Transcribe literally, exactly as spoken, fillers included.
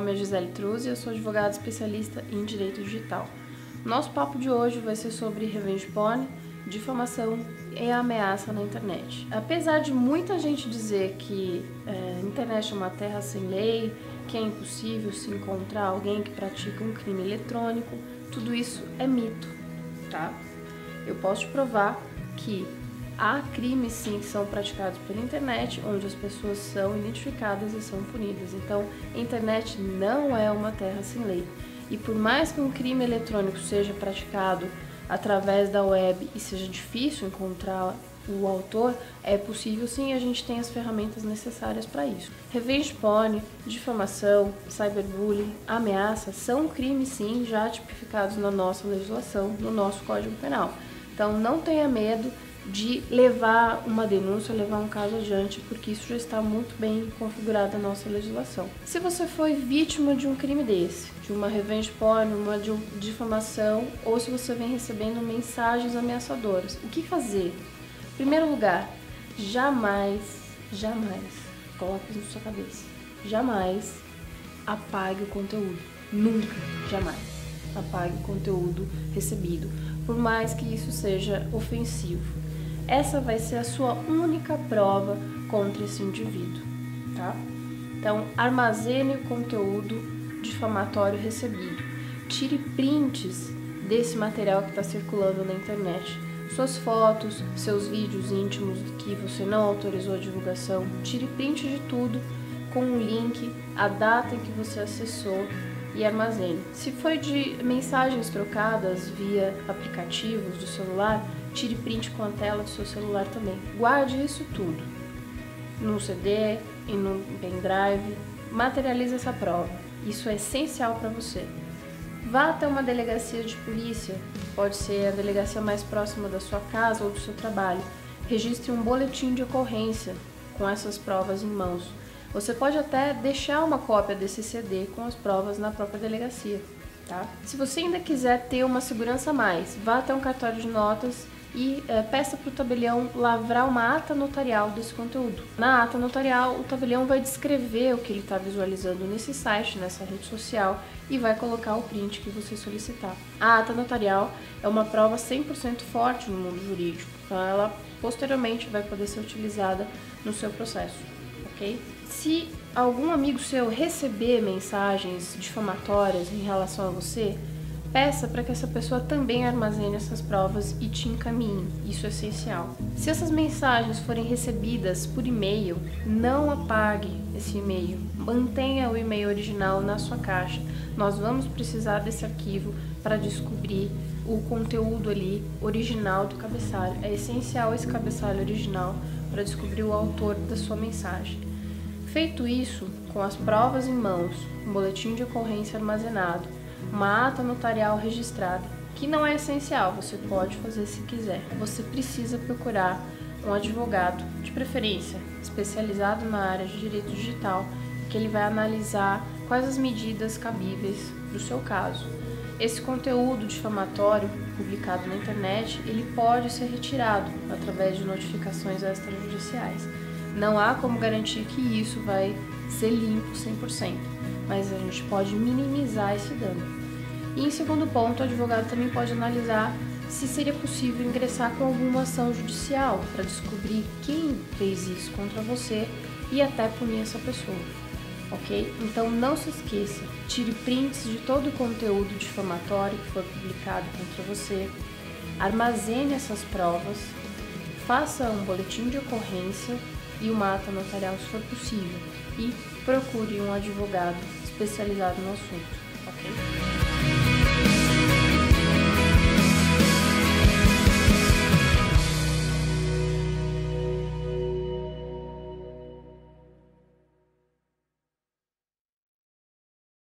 nome é Gisele Truzzi e eu sou advogada especialista em direito digital. Nosso papo de hoje vai ser sobre revenge porn, difamação e ameaça na internet. Apesar de muita gente dizer que é, a internet é uma terra sem lei, que é impossível se encontrar alguém que pratica um crime eletrônico, tudo isso é mito, tá? Eu posso te provar que há crimes sim que são praticados pela internet, onde as pessoas são identificadas e são punidas. Então, a internet não é uma terra sem lei. E por mais que um crime eletrônico seja praticado através da web e seja difícil encontrar o autor, é possível sim, a gente tem as ferramentas necessárias para isso. Revenge porn, difamação, cyberbullying, ameaça são crimes sim já tipificados na nossa legislação, no nosso Código Penal. Então não tenha medo de levar uma denúncia, levar um caso adiante, porque isso já está muito bem configurado na nossa legislação. Se você foi vítima de um crime desse, de uma revenge porn, uma difamação, ou se você vem recebendo mensagens ameaçadoras, o que fazer? Em primeiro lugar, jamais, jamais, coloque isso na sua cabeça, jamais apague o conteúdo, nunca, jamais apague o conteúdo recebido, por mais que isso seja ofensivo. Essa vai ser a sua única prova contra esse indivíduo, tá? Então, armazene o conteúdo difamatório recebido. Tire prints desse material que está circulando na internet. Suas fotos, seus vídeos íntimos que você não autorizou a divulgação. Tire print de tudo com um link, a data em que você acessou e armazene. Se foi de mensagens trocadas via aplicativos do celular, tire print com a tela do seu celular também. Guarde isso tudo num C D e num pendrive. Materialize essa prova. Isso é essencial para você. Vá até uma delegacia de polícia, pode ser a delegacia mais próxima da sua casa ou do seu trabalho. Registre um boletim de ocorrência com essas provas em mãos. Você pode até deixar uma cópia desse C D com as provas na própria delegacia, tá? Se você ainda quiser ter uma segurança a mais, vá até um cartório de notas e é, peça para o tabelião lavrar uma ata notarial desse conteúdo. Na ata notarial, o tabelião vai descrever o que ele está visualizando nesse site, nessa rede social, e vai colocar o print que você solicitar. A ata notarial é uma prova cem por cento forte no mundo jurídico, então ela posteriormente vai poder ser utilizada no seu processo, ok? Se algum amigo seu receber mensagens difamatórias em relação a você, peça para que essa pessoa também armazene essas provas e te encaminhe, isso é essencial. Se essas mensagens forem recebidas por e-mail, não apague esse e-mail, mantenha o e-mail original na sua caixa. Nós vamos precisar desse arquivo para descobrir o conteúdo ali original do cabeçalho. É essencial esse cabeçalho original para descobrir o autor da sua mensagem. Feito isso, com as provas em mãos, um boletim de ocorrência armazenado, uma ata notarial registrada, que não é essencial, você pode fazer se quiser. Você precisa procurar um advogado, de preferência especializado na área de direito digital, que ele vai analisar quais as medidas cabíveis para o seu caso. Esse conteúdo difamatório publicado na internet, ele pode ser retirado através de notificações extrajudiciais. Não há como garantir que isso vai ser limpo cem por cento, mas a gente pode minimizar esse dano. E em segundo ponto, o advogado também pode analisar se seria possível ingressar com alguma ação judicial para descobrir quem fez isso contra você e até punir essa pessoa, ok? Então não se esqueça, tire prints de todo o conteúdo difamatório que for publicado contra você, armazene essas provas, faça um boletim de ocorrência e uma ata notarial se for possível e procure um advogado especializado no assunto, ok?